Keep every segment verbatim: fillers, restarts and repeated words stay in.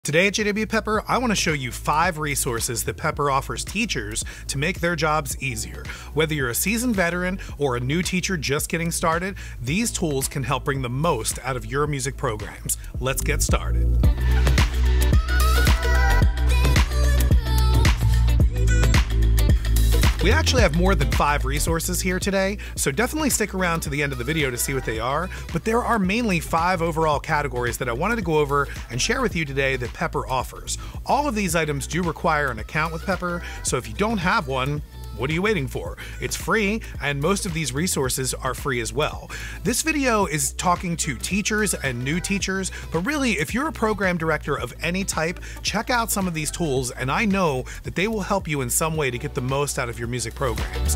Today at J W Pepper, I want to show you five resources that Pepper offers teachers to make their jobs easier. Whether you're a seasoned veteran or a new teacher just getting started, these tools can help bring the most out of your music programs. Let's get started. We actually have more than five resources here today, so definitely stick around to the end of the video to see what they are, but there are mainly five overall categories that I wanted to go over and share with you today that Pepper offers. All of these items do require an account with Pepper, so if you don't have one, what are you waiting for? It's free, and most of these resources are free as well. This video is talking to teachers and new teachers, but really, if you're a program director of any type, check out some of these tools, and I know that they will help you in some way to get the most out of your music programs.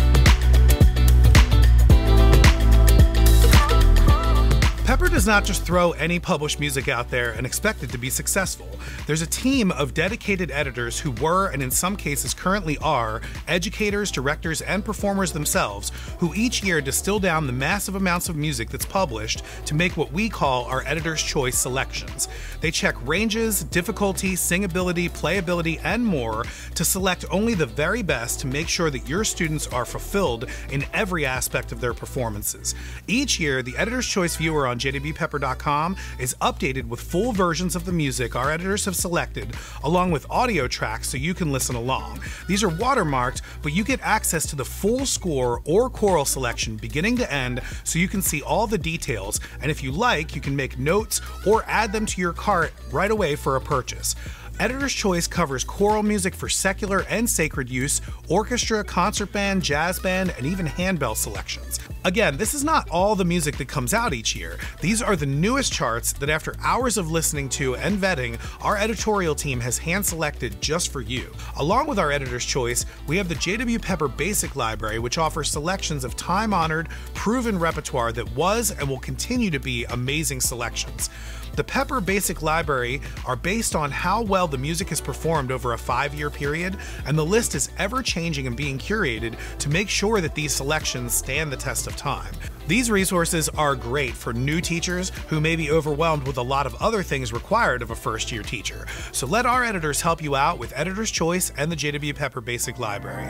Pepper does not just throw any published music out there and expect it to be successful. There's a team of dedicated editors who were, and in some cases currently are, educators, directors, and performers themselves, who each year distill down the massive amounts of music that's published to make what we call our editor's choice selections. They check ranges, difficulty, singability, playability, and more to select only the very best to make sure that your students are fulfilled in every aspect of their performances. Each year, the editor's choice viewer on J W Pepper dot com is updated with full versions of the music our editors have selected, along with audio tracks so you can listen along. These are watermarked, but you get access to the full score or choral selection beginning to end so you can see all the details, and if you like, you can make notes or add them to your cart right away for a purchase. Editor's Choice covers choral music for secular and sacred use, orchestra, concert band, jazz band, and even handbell selections. Again, this is not all the music that comes out each year. These are the newest charts that after hours of listening to and vetting, our editorial team has hand-selected just for you. Along with our Editor's Choice, we have the J W Pepper Basic Library, which offers selections of time-honored, proven repertoire that was and will continue to be amazing selections. The Pepper Basic Library are based on how well the music is performed over a five-year period, and the list is ever-changing and being curated to make sure that these selections stand the test of time. These resources are great for new teachers who may be overwhelmed with a lot of other things required of a first-year teacher. So let our editors help you out with Editor's Choice and the J W Pepper Basic Library.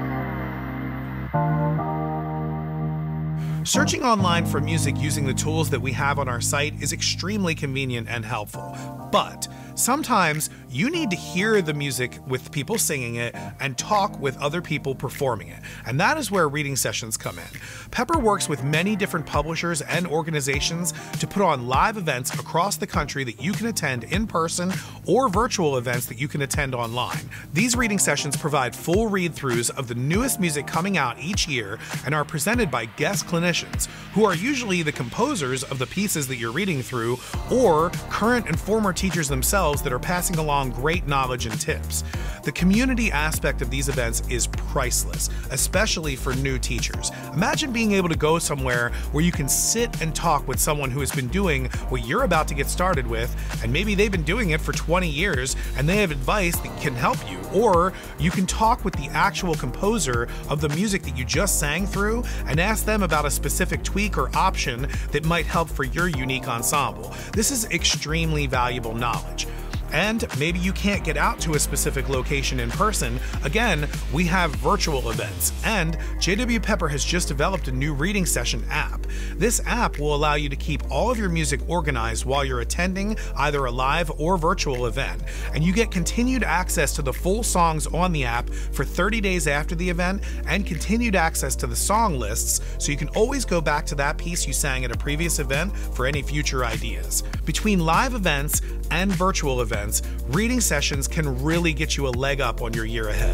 Searching online for music using the tools that we have on our site is extremely convenient and helpful, but sometimes you need to hear the music with people singing it and talk with other people performing it, and that is where reading sessions come in. Pepper works with many different publishers and organizations to put on live events across the country that you can attend in person or virtual events that you can attend online. These reading sessions provide full read-throughs of the newest music coming out each year and are presented by guest clinicians who are usually the composers of the pieces that you're reading through or current and former teachers themselves that are passing along great knowledge and tips. The community aspect of these events is priceless, especially for new teachers. Imagine being able to go somewhere where you can sit and talk with someone who has been doing what you're about to get started with, and maybe they've been doing it for twenty years and they have advice that can help you. Or you can talk with the actual composer of the music that you just sang through and ask them about a specific tweak or option that might help for your unique ensemble. This is extremely valuable knowledge. And maybe you can't get out to a specific location in person. Again, we have virtual events, and J W Pepper has just developed a new reading session app. This app will allow you to keep all of your music organized while you're attending either a live or virtual event, and you get continued access to the full songs on the app for thirty days after the event, and continued access to the song lists, so you can always go back to that piece you sang at a previous event for any future ideas. Between live events and virtual events, reading sessions can really get you a leg up on your year ahead.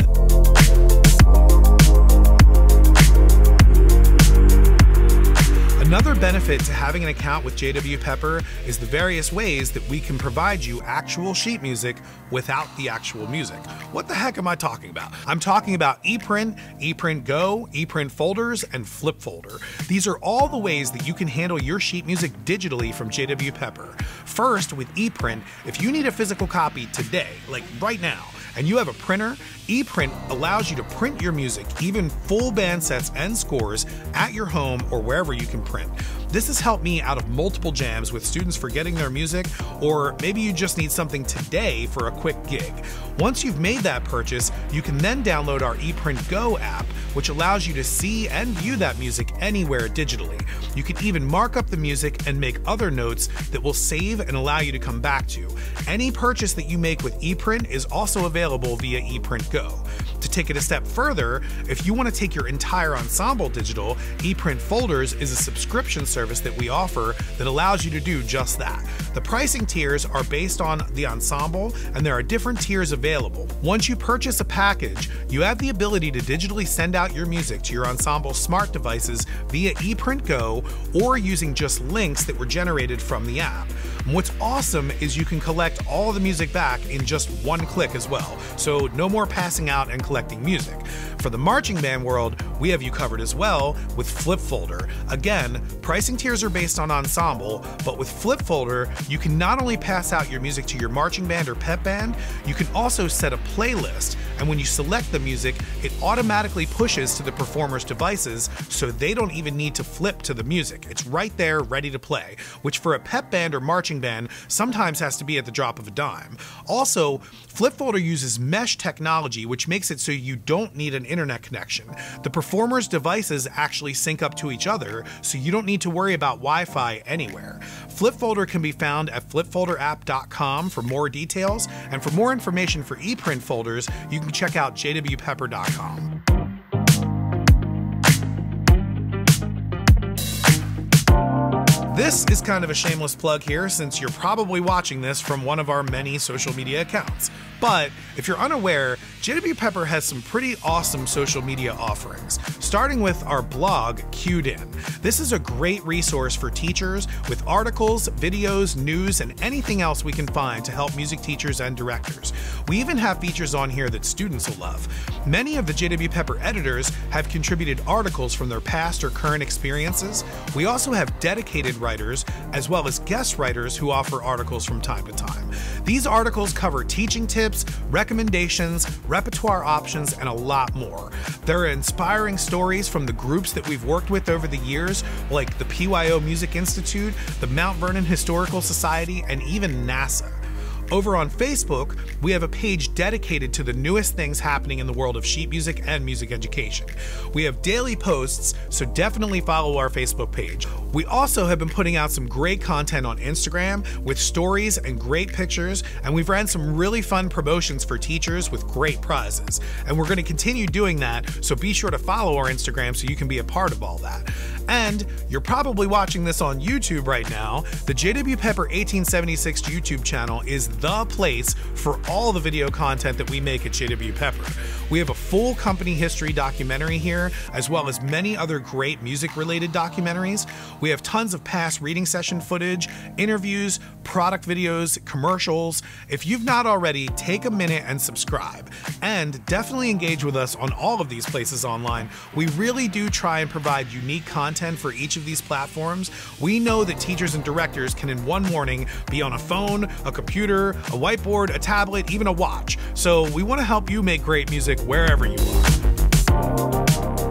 Another benefit to having an account with J W Pepper is the various ways that we can provide you actual sheet music without the actual music. What the heck am I talking about? I'm talking about ePrint, ePrintGo, ePrint folders, and FlipFolder. These are all the ways that you can handle your sheet music digitally from J W Pepper. First, with ePrint, if you need a physical copy today, like right now, and you have a printer, ePrint allows you to print your music, even full band sets and scores, at your home or wherever you can print. ePrint. This has helped me out of multiple jams with students forgetting their music, or maybe you just need something today for a quick gig. Once you've made that purchase, you can then download our ePrintGo app, which allows you to see and view that music anywhere digitally. You can even mark up the music and make other notes that will save and allow you to come back to. Any purchase that you make with ePrint is also available via ePrintGo. To take it a step further, if you want to take your entire ensemble digital, ePrintFolders is a subscription service that we offer that allows you to do just that. The pricing tiers are based on the ensemble, and there are different tiers available. Once you purchase a package, you have the ability to digitally send out your music to your ensemble smart devices via ePrintGo or using just links that were generated from the app. And what's awesome is you can collect all the music back in just one click as well, so no more passing out and collecting music. For the marching band world, we have you covered as well with FlipFolder. Again, pricing tiers are based on ensemble, but with FlipFolder, you can not only pass out your music to your marching band or pep band, you can also set a playlist, and when you select the music, it automatically pushes to the performer's devices, so they don't even need to flip to the music. It's right there, ready to play, which for a pep band or marching band sometimes has to be at the drop of a dime. Also, FlipFolder uses mesh technology, which makes it so you don't need an internet connection. The performer's devices actually sync up to each other, so you don't need to worry about Wi-Fi anywhere. FlipFolder can be found at flip folder app dot com for more details, and for more information for ePrint folders, you can check out j w pepper dot com. This is kind of a shameless plug here, since you're probably watching this from one of our many social media accounts. But if you're unaware, J W Pepper has some pretty awesome social media offerings, starting with our blog, Queued In. This is a great resource for teachers with articles, videos, news, and anything else we can find to help music teachers and directors. We even have features on here that students will love. Many of the J W Pepper editors have contributed articles from their past or current experiences. We also have dedicated writers, as well as guest writers who offer articles from time to time. These articles cover teaching tips, recommendations, repertoire options, and a lot more. There are inspiring stories from the groups that we've worked with over the years, like the P Y O Music Institute, the Mount Vernon Historical Society, and even NASA. Over on Facebook, we have a page dedicated to the newest things happening in the world of sheet music and music education. We have daily posts, so definitely follow our Facebook page. We also have been putting out some great content on Instagram with stories and great pictures, and we've ran some really fun promotions for teachers with great prizes. And we're going to continue doing that, so be sure to follow our Instagram so you can be a part of all that. And you're probably watching this on YouTube right now. The J W Pepper eighteen seventy-six YouTube channel is the place for all the video content that we make at J W Pepper. We have a full company history documentary here, as well as many other great music-related documentaries. We have tons of past reading session footage, interviews, product videos, commercials. If you've not already, take a minute and subscribe. And definitely engage with us on all of these places online. We really do try and provide unique content for each of these platforms. We know that teachers and directors can in one morning be on a phone, a computer, a whiteboard, a tablet, even a watch. So we want to help you make great music wherever you are.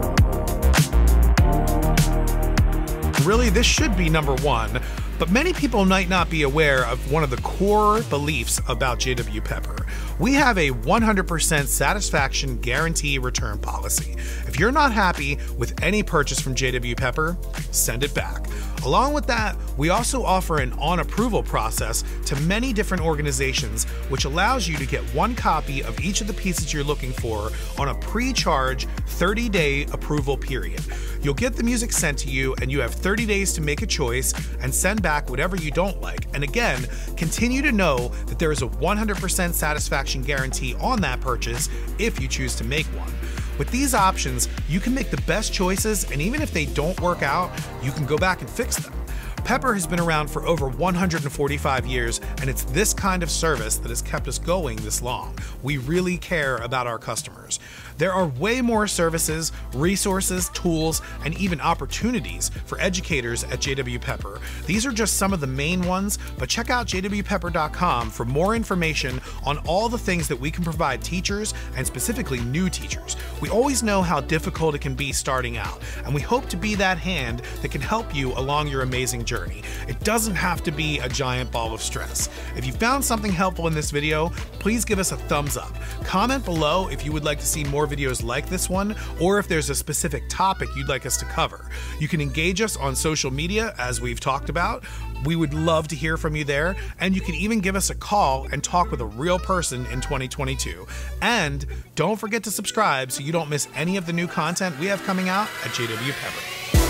Really, this should be number one, but many people might not be aware of one of the core beliefs about J W Pepper. We have a one hundred percent satisfaction guarantee return policy. If you're not happy with any purchase from J W Pepper, send it back. Along with that, we also offer an on-approval process to many different organizations, which allows you to get one copy of each of the pieces you're looking for on a pre-charge thirty day approval period. You'll get the music sent to you, and you have thirty days to make a choice and send back whatever you don't like. And again, continue to know that there is a one hundred percent satisfaction guarantee on that purchase if you choose to make one. With these options, you can make the best choices, and even if they don't work out, you can go back and fix them. Pepper has been around for over one hundred forty-five years, and it's this kind of service that has kept us going this long. We really care about our customers. There are way more services, resources, tools, and even opportunities for educators at J W Pepper. These are just some of the main ones, but check out j w pepper dot com for more information on all the things that we can provide teachers, and specifically new teachers. We always know how difficult it can be starting out, and we hope to be that hand that can help you along your amazing journey. It doesn't have to be a giant ball of stress. If you found something helpful in this video, please give us a thumbs up. Comment below if you would like to see more videos like this one, or if there's a specific topic you'd like us to cover. You can engage us on social media, as we've talked about. We would love to hear from you there, and you can even give us a call and talk with a real person in twenty twenty-two. And don't forget to subscribe so you don't miss any of the new content we have coming out at J W Pepper.